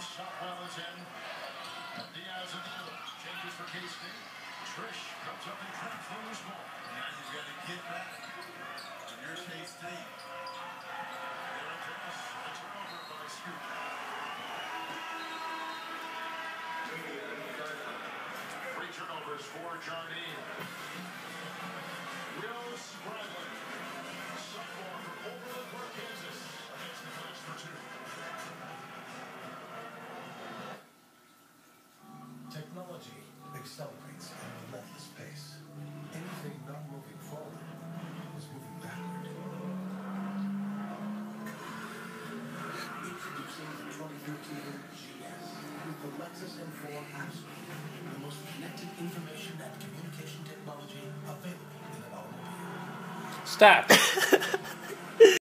Southwell is in. And Diaz in the middle. Changes for K-State. Trish comes up and traps the loose ball. Now you've got to get back. And here's K-State. They're across. A turnover by Scoop. Three turnovers for Jardine. Will Spradlin. Sophomore from Overland Park, Kansas. Against the Flash for two. Technology accelerates at a relentless pace. Anything not moving forward is moving backward. Introducing the 2013 GS with the Lexus M4 Absolute, the most connected information and communication technology available in an automobile. Stop.